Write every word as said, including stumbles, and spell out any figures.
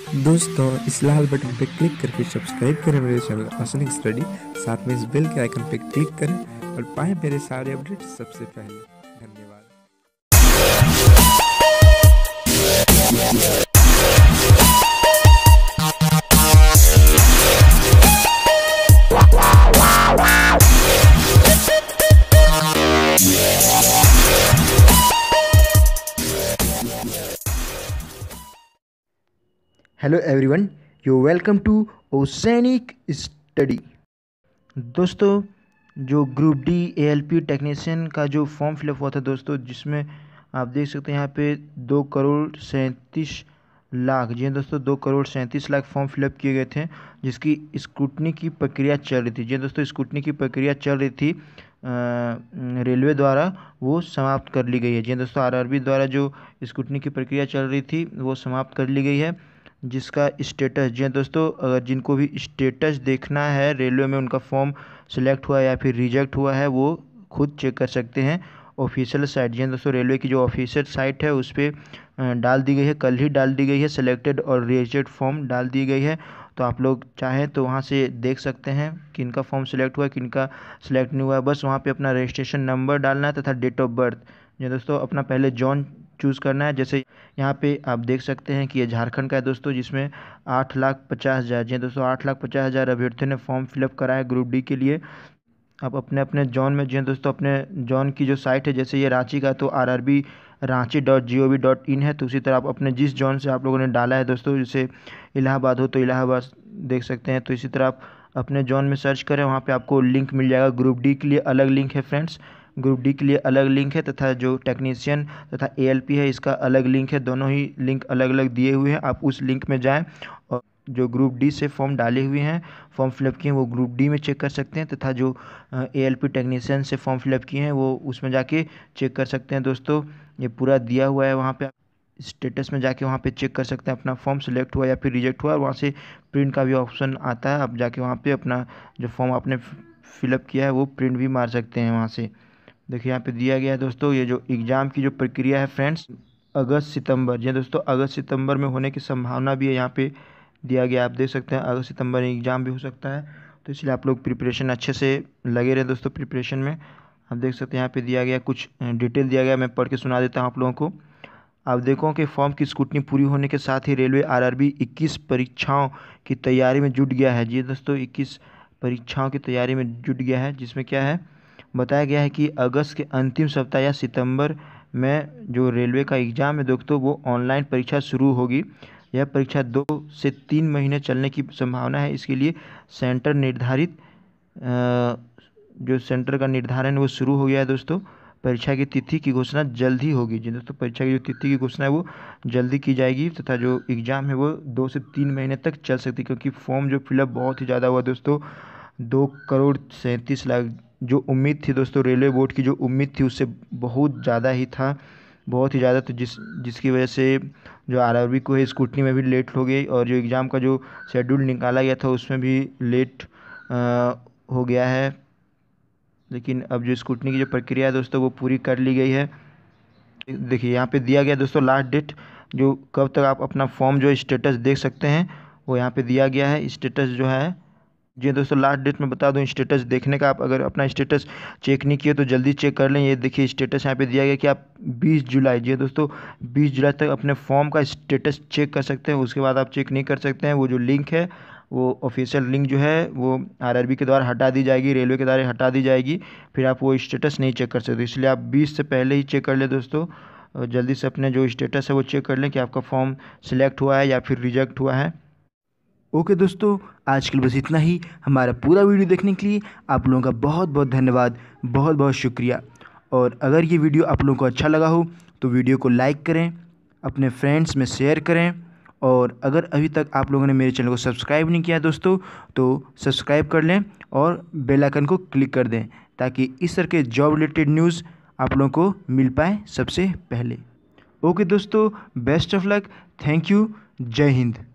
दोस्तों इस लाल बटन पे क्लिक करके सब्सक्राइब करें मेरे चैनल आसनिक स्टडी। साथ में इस बेल के आइकन पे क्लिक करें और पाएं मेरे सारे अपडेट सबसे पहले। धन्यवाद। Hello everyone, you welcome to oceanic study. दोस्तों, जो ग्रुप डी एएलपी टेक्नीशियन का जो फॉर्म फिलअप हुआ था दोस्तों, जिसमें आप देख सकते हैं यहाँ पे दो करोड़ सैंतीस लाख जी हाँ दोस्तों दो करोड़ सैंतीस लाख फॉर्म फिलअप किए गए थे, जिसकी स्क्रूटनी की प्रक्रिया चल रही थी। जी हाँ दोस्तों, स्क्रूटनी की प्रक्रिया चल रही थी रेलवे द्वारा, वो समाप्त कर ली गई है। जी हाँ दोस्तों, आरआरबी द्वारा जो स्क्रूटनी की प्रक्रिया चल रही थी वो समाप्त कर ली गई है, जिसका स्टेटस जी हाँ दोस्तों, अगर जिनको भी स्टेटस देखना है रेलवे में उनका फॉर्म सिलेक्ट हुआ है या फिर रिजेक्ट हुआ है, वो खुद चेक कर सकते हैं ऑफिशियल साइट। जी हाँ दोस्तों, रेलवे की जो ऑफिशियल साइट है उस पर डाल दी गई है, कल ही डाल दी गई है, सिलेक्टेड और रिजेक्ट फॉर्म डाल दी गई है। तो आप लोग चाहें तो वहाँ से देख सकते हैं किनका फॉर्म सिलेक्ट हुआ है, किनका सिलेक्ट नहीं हुआ है। बस वहाँ पे अपना रजिस्ट्रेशन नंबर डालना है तथा डेट ऑफ बर्थ। जी हाँ दोस्तों, अपना पहले जॉन चूज़ करना है। जैसे यहाँ पे आप देख सकते हैं कि ये झारखंड का है दोस्तों, जिसमें आठ लाख पचास हज़ार जी दोस्तों आठ लाख पचास हज़ार अभ्यर्थियों ने फॉर्म फिलअप करा है ग्रुप डी के लिए। आप अपने अपने जॉन में जी हाँ दोस्तों, अपने जॉन की जो साइट है, जैसे ये रांची का तो R R B Ranchi dot G O V dot in है, तो उसी तरह आप अपने जिस जॉन से आप लोगों ने डाला है दोस्तों, जैसे इलाहाबाद हो तो इलाहाबाद देख सकते हैं, तो इसी तरह आप अपने जॉन में सर्च करें, वहाँ पे आपको लिंक मिल जाएगा। ग्रुप डी के लिए अलग लिंक है फ्रेंड्स, ग्रुप डी के लिए अलग लिंक है, तथा जो टेक्नीशियन तथा एएलपी है इसका अलग लिंक है। दोनों ही लिंक अलग अलग दिए हुए हैं, आप उस लिंक में जाएं और जो ग्रुप डी से फॉर्म डाले हुए हैं, फॉर्म फिलअप किए हैं, वो ग्रुप डी में चेक कर सकते हैं, तथा जो एएलपी टेक्नीशियन से फॉर्म फिलअप किए हैं वो उसमें जाके चेक कर सकते हैं। दोस्तों, ये पूरा दिया हुआ है, वहाँ पे स्टेटस में जाके वहाँ पे चेक कर सकते हैं अपना फॉर्म सिलेक्ट हुआ या फिर रिजेक्ट हुआ, और वहाँ से प्रिंट का भी ऑप्शन आता है। आप जाके वहाँ पे अपना जो फॉर्म आपने फिलअप किया है वो प्रिंट भी मार सकते हैं वहाँ से। देखिए यहाँ पे दिया गया है दोस्तों, ये जो एग्ज़ाम की जो प्रक्रिया है फ्रेंड्स, अगस्त सितंबर जी दोस्तों अगस्त सितंबर में होने की संभावना भी है, यहाँ पे दिया गया। आप देख सकते हैं अगस्त सितंबर में एग्ज़ाम भी हो सकता है, तो इसलिए आप लोग प्रिपरेशन अच्छे से लगे रहे दोस्तों। प्रिपरेशन में आप देख सकते हैं यहाँ पे दिया गया, कुछ डिटेल दिया गया, मैं पढ़ के सुना देता हूँ आप लोगों को। आप देखो कि फॉर्म की स्क्रूटनी पूरी होने के साथ ही रेलवे आरआरबी इक्कीस परीक्षाओं की तैयारी में जुट गया है। जी दोस्तों, इक्कीस परीक्षाओं की तैयारी में जुट गया है, जिसमें क्या है बताया गया है कि अगस्त के अंतिम सप्ताह या सितंबर में जो रेलवे का एग्ज़ाम है दोस्तों, वो ऑनलाइन परीक्षा शुरू होगी। यह परीक्षा दो से तीन महीने चलने की संभावना है। इसके लिए सेंटर निर्धारित जो सेंटर का निर्धारण वो शुरू हो गया है दोस्तों। परीक्षा की तिथि की घोषणा जल्द ही होगी। जी दोस्तों, परीक्षा की जो तिथि की घोषणा है वो जल्दी की जाएगी, तथा जो एग्ज़ाम है वो दो से तीन महीने तक चल सकती है, क्योंकि फॉर्म जो फिलअप बहुत ही ज़्यादा हुआ दोस्तों, दो करोड़ सैंतीस लाख। जो उम्मीद थी दोस्तों, रेलवे बोर्ड की जो उम्मीद थी उससे बहुत ज़्यादा ही था, बहुत ही ज़्यादा, तो जिस जिसकी वजह से जो आरआरबी को है स्क्रूटनी में भी लेट हो गई, और जो एग्ज़ाम का जो शेड्यूल निकाला गया था उसमें भी लेट आ, हो गया है। लेकिन अब जो स्क्रूटनी की जो प्रक्रिया है दोस्तों वो पूरी कर ली गई है। देखिए यहाँ पे दिया गया दोस्तों लास्ट डेट, जो कब तक आप अपना फॉर्म जो स्टेटस देख सकते हैं वो यहाँ पे दिया गया है। स्टेटस जो है जी दोस्तों, लास्ट डेट में बता दूं स्टेटस देखने का, आप अगर अपना स्टेटस चेक नहीं किए तो जल्दी चेक कर लें। ये देखिए स्टेटस यहाँ पे दिया गया कि आप बीस जुलाई जी दोस्तों बीस जुलाई तक अपने फॉर्म का स्टेटस चेक कर सकते हैं। उसके बाद आप चेक नहीं कर सकते हैं। वो जो लिंक है, वो ऑफिशियल लिंक जो है वो आरआरबी के द्वारा हटा दी जाएगी, रेलवे के द्वारा हटा दी जाएगी, फिर आप वो स्टेटस नहीं चेक कर सकते। इसलिए आप बीस से पहले ही चेक कर लें दोस्तों, और जल्दी से अपने जो स्टेटस है वो चेक कर लें कि आपका फॉर्म सिलेक्ट हुआ है या फिर रिजेक्ट हुआ है। ओके दोस्तों, आज के लिए बस इतना ही। हमारा पूरा वीडियो देखने के लिए आप लोगों का बहुत बहुत धन्यवाद, बहुत बहुत शुक्रिया। और अगर ये वीडियो आप लोगों को अच्छा लगा हो तो वीडियो को लाइक करें, अपने फ्रेंड्स में शेयर करें, और अगर अभी तक आप लोगों ने मेरे चैनल को सब्सक्राइब नहीं किया है दोस्तों, तो सब्सक्राइब कर लें और बेल आइकन को क्लिक कर दें, ताकि इस तरह के जॉब रिलेटेड न्यूज़ आप लोगों को मिल पाए सबसे पहले। ओके दोस्तों, best of luck, thank you, जय हिंद।